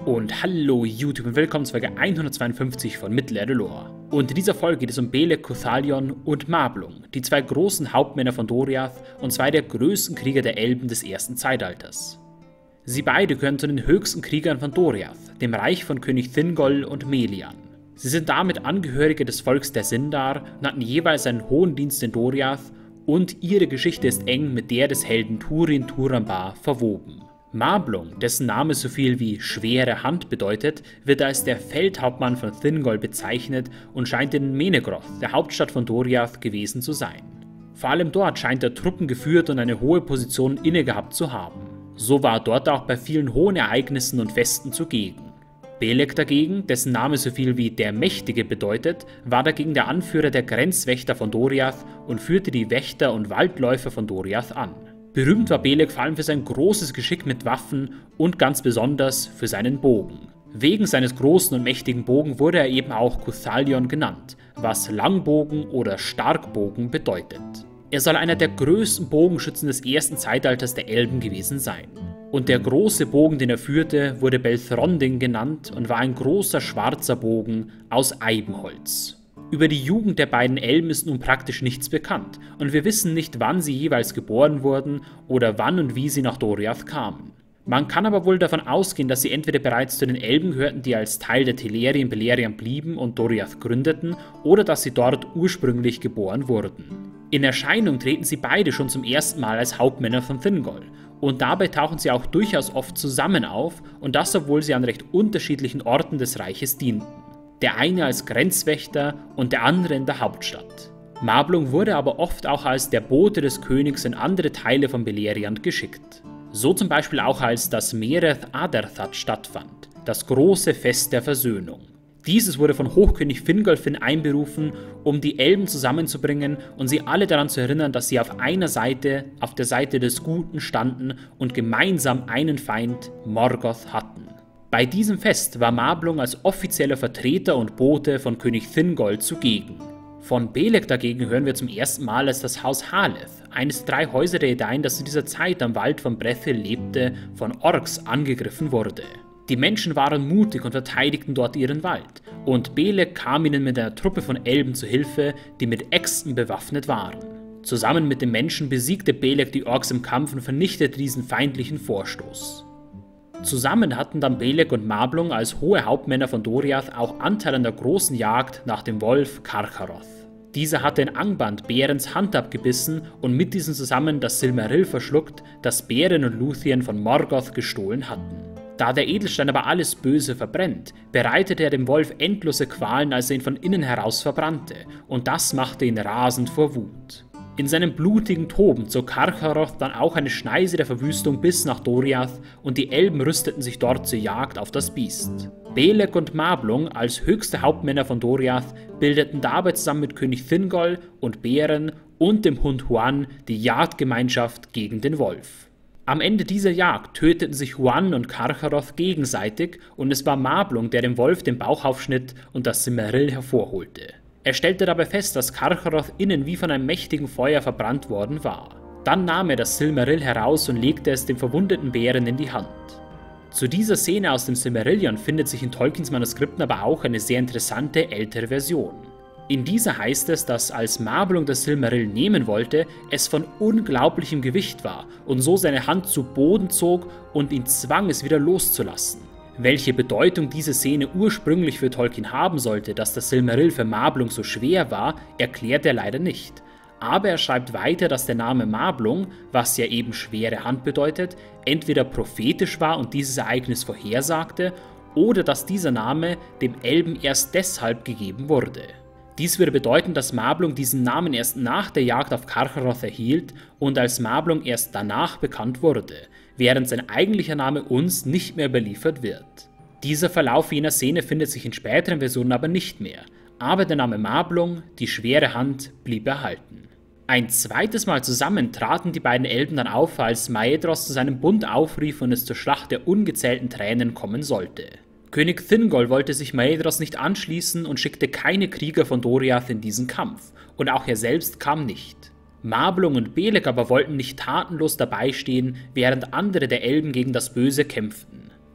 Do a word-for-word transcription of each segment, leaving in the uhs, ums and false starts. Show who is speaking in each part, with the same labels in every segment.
Speaker 1: Und hallo YouTube und willkommen zu Folge hundertzweiundfünfzig von Mittelerde Lore. Und in dieser Folge geht es um Belek, Cuthalion und Mablung, die zwei großen Hauptmänner von Doriath und zwei der größten Krieger der Elben des ersten Zeitalters. Sie beide gehören zu den höchsten Kriegern von Doriath, dem Reich von König Thingol und Melian. Sie sind damit Angehörige des Volks der Sindar und hatten jeweils einen hohen Dienst in Doriath, und ihre Geschichte ist eng mit der des Helden Turin Turambar verwoben. Mablung, dessen Name so viel wie schwere Hand bedeutet, wird als der Feldhauptmann von Thingol bezeichnet und scheint in Menegroth, der Hauptstadt von Doriath, gewesen zu sein. Vor allem dort scheint er Truppen geführt und eine hohe Position innegehabt zu haben. So war er dort auch bei vielen hohen Ereignissen und Festen zugegen. Belek dagegen, dessen Name so viel wie der Mächtige bedeutet, war dagegen der Anführer der Grenzwächter von Doriath und führte die Wächter und Waldläufer von Doriath an. Berühmt war Belek vor allem für sein großes Geschick mit Waffen und ganz besonders für seinen Bogen. Wegen seines großen und mächtigen Bogen wurde er eben auch Cuthalion genannt, was Langbogen oder Starkbogen bedeutet. Er soll einer der größten Bogenschützen des ersten Zeitalters der Elben gewesen sein. Und der große Bogen, den er führte, wurde Belthronding genannt und war ein großer schwarzer Bogen aus Eibenholz. Über die Jugend der beiden Elben ist nun praktisch nichts bekannt und wir wissen nicht, wann sie jeweils geboren wurden oder wann und wie sie nach Doriath kamen. Man kann aber wohl davon ausgehen, dass sie entweder bereits zu den Elben gehörten, die als Teil der Teleri in Beleriand blieben und Doriath gründeten, oder dass sie dort ursprünglich geboren wurden. In Erscheinung treten sie beide schon zum ersten Mal als Hauptmänner von Thingol, und dabei tauchen sie auch durchaus oft zusammen auf, und das obwohl sie an recht unterschiedlichen Orten des Reiches dienten. Der eine als Grenzwächter und der andere in der Hauptstadt. Mablung wurde aber oft auch als der Bote des Königs in andere Teile von Beleriand geschickt. So zum Beispiel auch als das Mereth Aderthad stattfand, das große Fest der Versöhnung. Dieses wurde von Hochkönig Fingolfin einberufen, um die Elben zusammenzubringen und sie alle daran zu erinnern, dass sie auf einer Seite, auf der Seite des Guten standen und gemeinsam einen Feind, Morgoth, hatten. Bei diesem Fest war Mablung als offizieller Vertreter und Bote von König Thingol zugegen. Von Belek dagegen hören wir zum ersten Mal, als das Haus Haleth, eines der drei Häuser der Edain, das zu dieser Zeit am Wald von Brethil lebte, von Orks angegriffen wurde. Die Menschen waren mutig und verteidigten dort ihren Wald, und Belek kam ihnen mit einer Truppe von Elben zu Hilfe, die mit Äxten bewaffnet waren. Zusammen mit den Menschen besiegte Belek die Orks im Kampf und vernichtete diesen feindlichen Vorstoß. Zusammen hatten dann Belek und Mablung als hohe Hauptmänner von Doriath auch Anteil an der großen Jagd nach dem Wolf Carcharoth. Dieser hatte in Angband Berens Hand abgebissen und mit diesem zusammen das Silmaril verschluckt, das Beren und Luthien von Morgoth gestohlen hatten. Da der Edelstein aber alles Böse verbrennt, bereitete er dem Wolf endlose Qualen, als er ihn von innen heraus verbrannte, und das machte ihn rasend vor Wut. In seinem blutigen Toben zog Carcharoth dann auch eine Schneise der Verwüstung bis nach Doriath, und die Elben rüsteten sich dort zur Jagd auf das Biest. Belek und Mablung als höchste Hauptmänner von Doriath bildeten dabei zusammen mit König Thingol und Beren und dem Hund Huan die Jagdgemeinschaft gegen den Wolf. Am Ende dieser Jagd töteten sich Huan und Carcharoth gegenseitig, und es war Mablung, der dem Wolf den Bauch aufschnitt und das Silmaril hervorholte. Er stellte dabei fest, dass Carcharoth innen wie von einem mächtigen Feuer verbrannt worden war. Dann nahm er das Silmaril heraus und legte es dem verwundeten Bären in die Hand. Zu dieser Szene aus dem Silmarillion findet sich in Tolkiens Manuskripten aber auch eine sehr interessante ältere Version. In dieser heißt es, dass als Mablung das Silmaril nehmen wollte, es von unglaublichem Gewicht war und so seine Hand zu Boden zog und ihn zwang, es wieder loszulassen. Welche Bedeutung diese Szene ursprünglich für Tolkien haben sollte, dass das Silmaril für Mablung so schwer war, erklärt er leider nicht. Aber er schreibt weiter, dass der Name Mablung, was ja eben schwere Hand bedeutet, entweder prophetisch war und dieses Ereignis vorhersagte, oder dass dieser Name dem Elben erst deshalb gegeben wurde. Dies würde bedeuten, dass Mablung diesen Namen erst nach der Jagd auf Carcharoth erhielt und als Mablung erst danach bekannt wurde, während sein eigentlicher Name uns nicht mehr überliefert wird. Dieser Verlauf jener Szene findet sich in späteren Versionen aber nicht mehr, aber der Name Mablung, die schwere Hand, blieb erhalten. Ein zweites Mal zusammen traten die beiden Elben dann auf, als Maedhros zu seinem Bund aufrief und es zur Schlacht der ungezählten Tränen kommen sollte. König Thingol wollte sich Maedhros nicht anschließen und schickte keine Krieger von Doriath in diesen Kampf, und auch er selbst kam nicht. Mablung und Belek aber wollten nicht tatenlos dabei stehen, während andere der Elben gegen das Böse kämpften.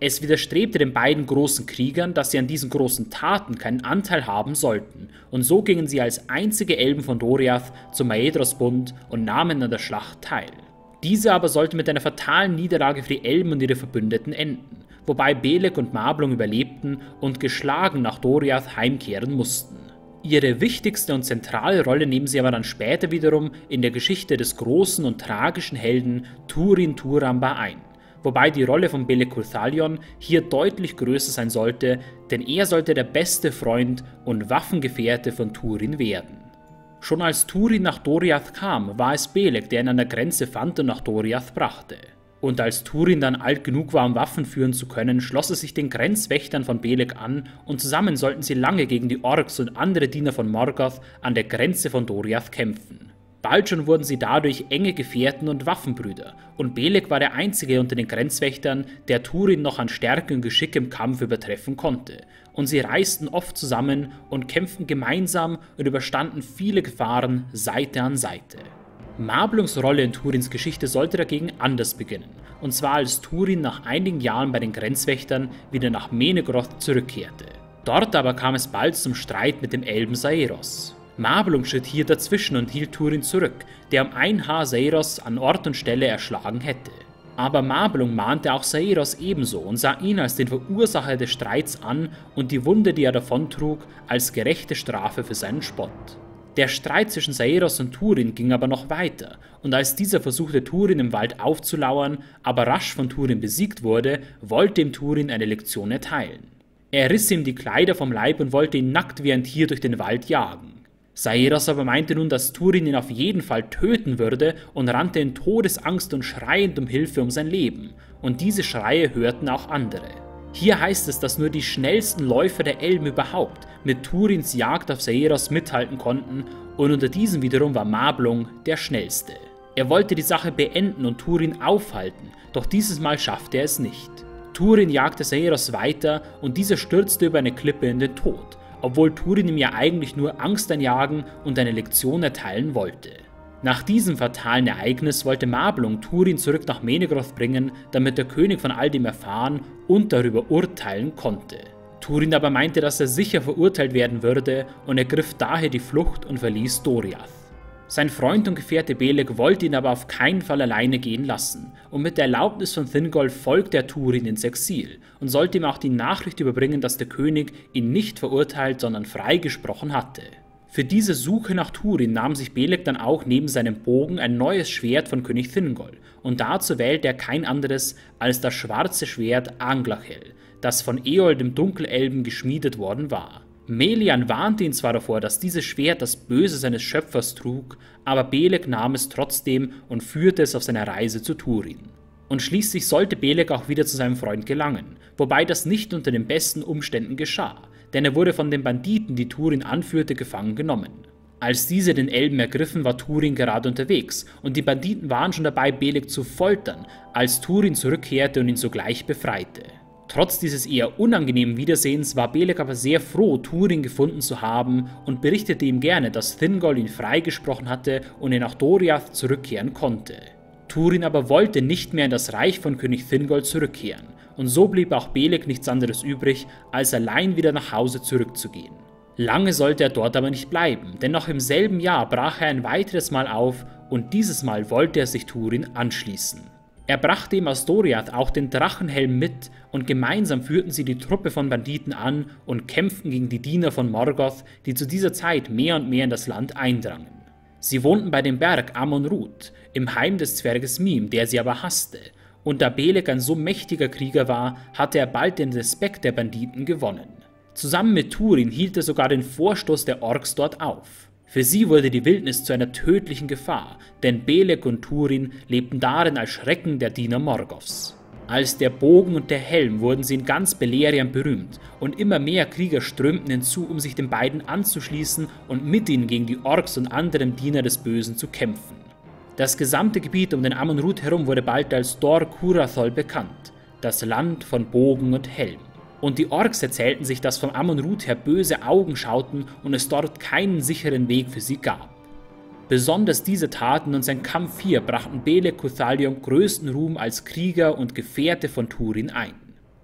Speaker 1: Es widerstrebte den beiden großen Kriegern, dass sie an diesen großen Taten keinen Anteil haben sollten, und so gingen sie als einzige Elben von Doriath zum Maedhros-Bund und nahmen an der Schlacht teil. Diese aber sollte mit einer fatalen Niederlage für die Elben und ihre Verbündeten enden, wobei Belek und Mablung überlebten und geschlagen nach Doriath heimkehren mussten. Ihre wichtigste und zentrale Rolle nehmen sie aber dann später wiederum in der Geschichte des großen und tragischen Helden Turin Turambar ein, wobei die Rolle von Belek Cuthalion hier deutlich größer sein sollte, denn er sollte der beste Freund und Waffengefährte von Turin werden. Schon als Turin nach Doriath kam, war es Belek, der ihn an der Grenze fand und nach Doriath brachte. Und als Turin dann alt genug war, um Waffen führen zu können, schloss er sich den Grenzwächtern von Belek an und zusammen sollten sie lange gegen die Orks und andere Diener von Morgoth an der Grenze von Doriath kämpfen. Bald schon wurden sie dadurch enge Gefährten und Waffenbrüder, und Belek war der einzige unter den Grenzwächtern, der Turin noch an Stärke und Geschick im Kampf übertreffen konnte, und sie reisten oft zusammen und kämpften gemeinsam und überstanden viele Gefahren Seite an Seite. Mablungs Rolle in Turins Geschichte sollte dagegen anders beginnen, und zwar als Turin nach einigen Jahren bei den Grenzwächtern wieder nach Menegroth zurückkehrte. Dort aber kam es bald zum Streit mit dem Elben Saeros. Mablung schritt hier dazwischen und hielt Turin zurück, der um ein Haar Saeros an Ort und Stelle erschlagen hätte. Aber Mablung mahnte auch Saeros ebenso und sah ihn als den Verursacher des Streits an und die Wunde, die er davontrug, als gerechte Strafe für seinen Spott. Der Streit zwischen Saeros und Turin ging aber noch weiter, und als dieser versuchte, Turin im Wald aufzulauern, aber rasch von Turin besiegt wurde, wollte ihm Turin eine Lektion erteilen. Er riss ihm die Kleider vom Leib und wollte ihn nackt wie ein Tier durch den Wald jagen. Saeros aber meinte nun, dass Turin ihn auf jeden Fall töten würde und rannte in Todesangst und schreiend um Hilfe um sein Leben, und diese Schreie hörten auch andere. Hier heißt es, dass nur die schnellsten Läufer der Elben überhaupt mit Turins Jagd auf Saeros mithalten konnten, und unter diesen wiederum war Mablung der schnellste. Er wollte die Sache beenden und Turin aufhalten, doch dieses Mal schaffte er es nicht. Turin jagte Saeros weiter und dieser stürzte über eine Klippe in den Tod, obwohl Turin ihm ja eigentlich nur Angst einjagen und eine Lektion erteilen wollte. Nach diesem fatalen Ereignis wollte Mablung Turin zurück nach Menegroth bringen, damit der König von all dem erfahren und darüber urteilen konnte. Turin aber meinte, dass er sicher verurteilt werden würde, und ergriff daher die Flucht und verließ Doriath. Sein Freund und Gefährte Belek wollte ihn aber auf keinen Fall alleine gehen lassen, und mit der Erlaubnis von Thingol folgte er Turin ins Exil und sollte ihm auch die Nachricht überbringen, dass der König ihn nicht verurteilt, sondern freigesprochen hatte. Für diese Suche nach Turin nahm sich Belek dann auch neben seinem Bogen ein neues Schwert von König Thingol, und dazu wählte er kein anderes als das schwarze Schwert Anglachel, das von Eol dem Dunkelelben geschmiedet worden war. Melian warnte ihn zwar davor, dass dieses Schwert das Böse seines Schöpfers trug, aber Belek nahm es trotzdem und führte es auf seiner Reise zu Turin. Und schließlich sollte Belek auch wieder zu seinem Freund gelangen, wobei das nicht unter den besten Umständen geschah, denn er wurde von den Banditen, die Turin anführte, gefangen genommen. Als diese den Elben ergriffen, war Turin gerade unterwegs, und die Banditen waren schon dabei, Belek zu foltern, als Turin zurückkehrte und ihn sogleich befreite. Trotz dieses eher unangenehmen Wiedersehens war Belek aber sehr froh, Turin gefunden zu haben, und berichtete ihm gerne, dass Thingol ihn freigesprochen hatte und er nach Doriath zurückkehren konnte. Turin aber wollte nicht mehr in das Reich von König Thingol zurückkehren, und so blieb auch Belek nichts anderes übrig, als allein wieder nach Hause zurückzugehen. Lange sollte er dort aber nicht bleiben, denn noch im selben Jahr brach er ein weiteres Mal auf, und dieses Mal wollte er sich Turin anschließen. Er brachte ihm aus Doriath auch den Drachenhelm mit, und gemeinsam führten sie die Truppe von Banditen an und kämpften gegen die Diener von Morgoth, die zu dieser Zeit mehr und mehr in das Land eindrangen. Sie wohnten bei dem Berg Amon-Rut, im Heim des Zwerges Mim, der sie aber hasste, und da Belek ein so mächtiger Krieger war, hatte er bald den Respekt der Banditen gewonnen. Zusammen mit Turin hielt er sogar den Vorstoß der Orks dort auf. Für sie wurde die Wildnis zu einer tödlichen Gefahr, denn Belek und Turin lebten darin als Schrecken der Diener Morgoths. Als der Bogen und der Helm wurden sie in ganz Beleriand berühmt, und immer mehr Krieger strömten hinzu, um sich den beiden anzuschließen und mit ihnen gegen die Orks und anderen Diener des Bösen zu kämpfen. Das gesamte Gebiet um den Amon-Rut herum wurde bald als Dor Curathol bekannt, das Land von Bogen und Helm. Und die Orks erzählten sich, dass vom Amon-Rut her böse Augen schauten und es dort keinen sicheren Weg für sie gab. Besonders diese Taten und sein Kampf hier brachten Belek Cuthalion größten Ruhm als Krieger und Gefährte von Turin ein.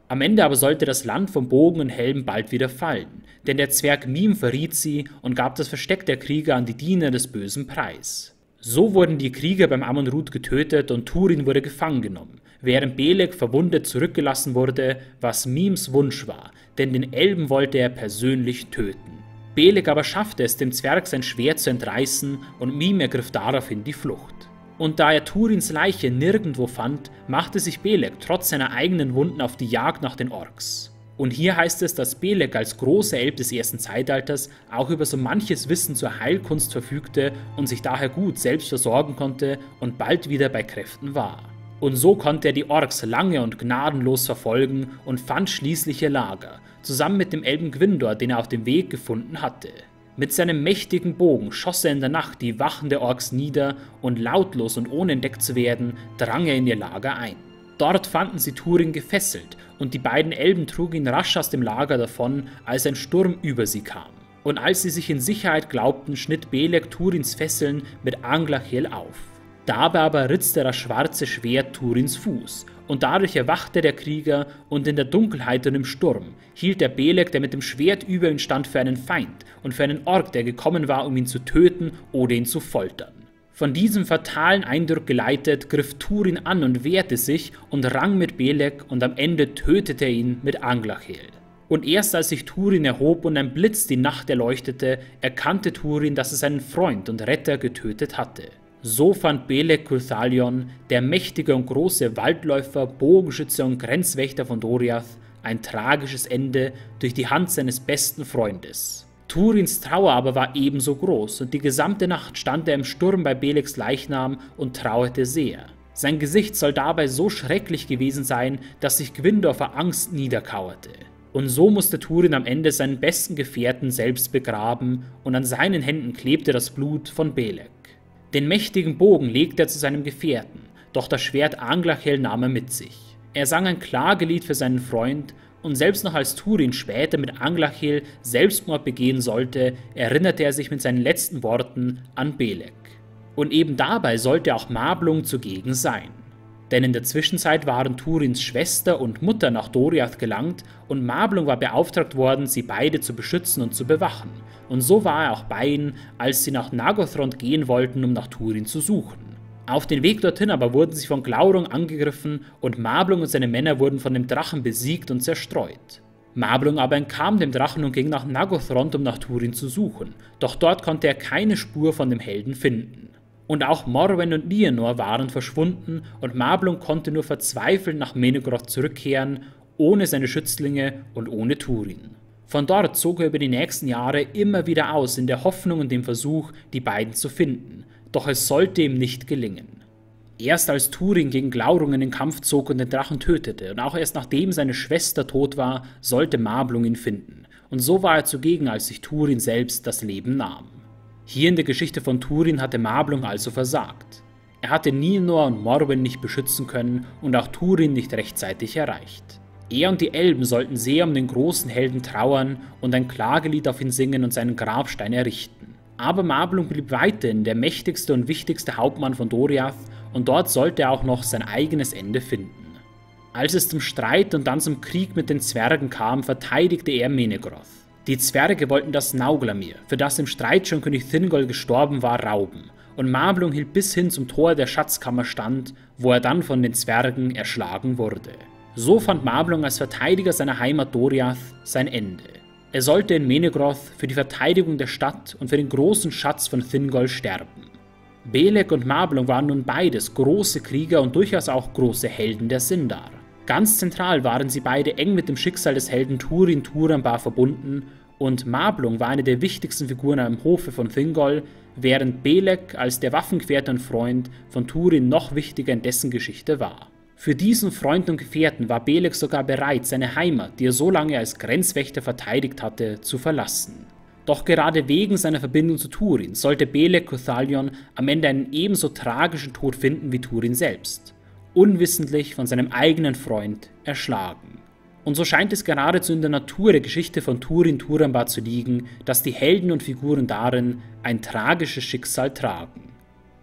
Speaker 1: Am Ende aber sollte das Land vom Bogen und Helm bald wieder fallen, denn der Zwerg Mim verriet sie und gab das Versteck der Krieger an die Diener des Bösen preis. So wurden die Krieger beim Amon-Rud getötet und Turin wurde gefangen genommen, während Beleg verwundet zurückgelassen wurde, was Mims Wunsch war, denn den Elben wollte er persönlich töten. Beleg aber schaffte es, dem Zwerg sein Schwert zu entreißen und Mim ergriff daraufhin die Flucht. Und da er Turins Leiche nirgendwo fand, machte sich Beleg trotz seiner eigenen Wunden auf die Jagd nach den Orks. Und hier heißt es, dass Beleg als großer Elb des ersten Zeitalters auch über so manches Wissen zur Heilkunst verfügte und sich daher gut selbst versorgen konnte und bald wieder bei Kräften war. Und so konnte er die Orks lange und gnadenlos verfolgen und fand schließlich ihr Lager, zusammen mit dem Elben Gwindor, den er auf dem Weg gefunden hatte. Mit seinem mächtigen Bogen schoss er in der Nacht die Wachen der Orks nieder und lautlos und ohne entdeckt zu werden, drang er in ihr Lager ein. Dort fanden sie Turin gefesselt und die beiden Elben trugen ihn rasch aus dem Lager davon, als ein Sturm über sie kam. Und als sie sich in Sicherheit glaubten, schnitt Beleg Turins Fesseln mit Anglachel auf. Dabei aber ritzte das schwarze Schwert Turins Fuß und dadurch erwachte der Krieger und in der Dunkelheit und im Sturm hielt der Beleg, der mit dem Schwert über ihn stand, für einen Feind und für einen Ork, der gekommen war, um ihn zu töten oder ihn zu foltern. Von diesem fatalen Eindruck geleitet, griff Turin an und wehrte sich und rang mit Beleg und am Ende tötete er ihn mit Anglachel. Und erst als sich Turin erhob und ein Blitz die Nacht erleuchtete, erkannte Turin, dass er seinen Freund und Retter getötet hatte. So fand Beleg Cuthalion, der mächtige und große Waldläufer, Bogenschütze und Grenzwächter von Doriath, ein tragisches Ende durch die Hand seines besten Freundes. Turins Trauer aber war ebenso groß und die gesamte Nacht stand er im Sturm bei Belegs Leichnam und trauerte sehr. Sein Gesicht soll dabei so schrecklich gewesen sein, dass sich Gwindor vor Angst niederkauerte. Und so musste Turin am Ende seinen besten Gefährten selbst begraben und an seinen Händen klebte das Blut von Beleg. Den mächtigen Bogen legte er zu seinem Gefährten, doch das Schwert Anglachel nahm er mit sich. Er sang ein Klagelied für seinen Freund und selbst noch als Turin später mit Anglachel Selbstmord begehen sollte, erinnerte er sich mit seinen letzten Worten an Beleg. Und eben dabei sollte auch Mablung zugegen sein. Denn in der Zwischenzeit waren Turins Schwester und Mutter nach Doriath gelangt und Mablung war beauftragt worden, sie beide zu beschützen und zu bewachen. Und so war er auch bei ihnen, als sie nach Nagothrond gehen wollten, um nach Turin zu suchen. Auf den Weg dorthin aber wurden sie von Glaurung angegriffen und Mablung und seine Männer wurden von dem Drachen besiegt und zerstreut. Mablung aber entkam dem Drachen und ging nach Nagothrond, um nach Turin zu suchen, doch dort konnte er keine Spur von dem Helden finden. Und auch Morwen und Nienor waren verschwunden und Mablung konnte nur verzweifelt nach Menegroth zurückkehren, ohne seine Schützlinge und ohne Turin. Von dort zog er über die nächsten Jahre immer wieder aus, in der Hoffnung und dem Versuch, die beiden zu finden, doch es sollte ihm nicht gelingen. Erst als Turin gegen Glaurung in den Kampf zog und den Drachen tötete, und auch erst nachdem seine Schwester tot war, sollte Mablung ihn finden, und so war er zugegen, als sich Turin selbst das Leben nahm. Hier in der Geschichte von Turin hatte Mablung also versagt. Er hatte Nienor und Morwen nicht beschützen können und auch Turin nicht rechtzeitig erreicht. Er und die Elben sollten sehr um den großen Helden trauern und ein Klagelied auf ihn singen und seinen Grabstein errichten. Aber Mablung blieb weiterhin der mächtigste und wichtigste Hauptmann von Doriath und dort sollte er auch noch sein eigenes Ende finden. Als es zum Streit und dann zum Krieg mit den Zwergen kam, verteidigte er Menegroth. Die Zwerge wollten das Nauglamir, für das im Streit schon König Thingol gestorben war, rauben, und Mablung hielt bis hin zum Tor der Schatzkammer stand, wo er dann von den Zwergen erschlagen wurde. So fand Mablung als Verteidiger seiner Heimat Doriath sein Ende. Er sollte in Menegroth für die Verteidigung der Stadt und für den großen Schatz von Thingol sterben. Beleg und Mablung waren nun beides große Krieger und durchaus auch große Helden der Sindar. Ganz zentral waren sie beide eng mit dem Schicksal des Helden Turin Turambar verbunden und Mablung war eine der wichtigsten Figuren am Hofe von Thingol, während Beleg als der Waffengefährte und Freund von Turin noch wichtiger in dessen Geschichte war. Für diesen Freund und Gefährten war Beleg sogar bereit, seine Heimat, die er so lange als Grenzwächter verteidigt hatte, zu verlassen. Doch gerade wegen seiner Verbindung zu Turin sollte Beleg Cuthalion am Ende einen ebenso tragischen Tod finden wie Turin selbst. Unwissentlich von seinem eigenen Freund erschlagen. Und so scheint es geradezu in der Natur der Geschichte von Turin Turambar zu liegen, dass die Helden und Figuren darin ein tragisches Schicksal tragen.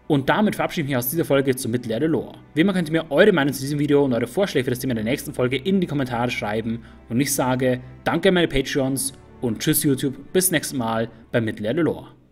Speaker 1: Und damit verabschiede ich mich aus dieser Folge zu Mittelerde Lore. Wie immer könnt ihr mir eure Meinung zu diesem Video und eure Vorschläge für das Thema in der nächsten Folge in die Kommentare schreiben. Und ich sage danke an meine Patreons und tschüss YouTube, bis nächstes Mal bei Mittelerde Lore.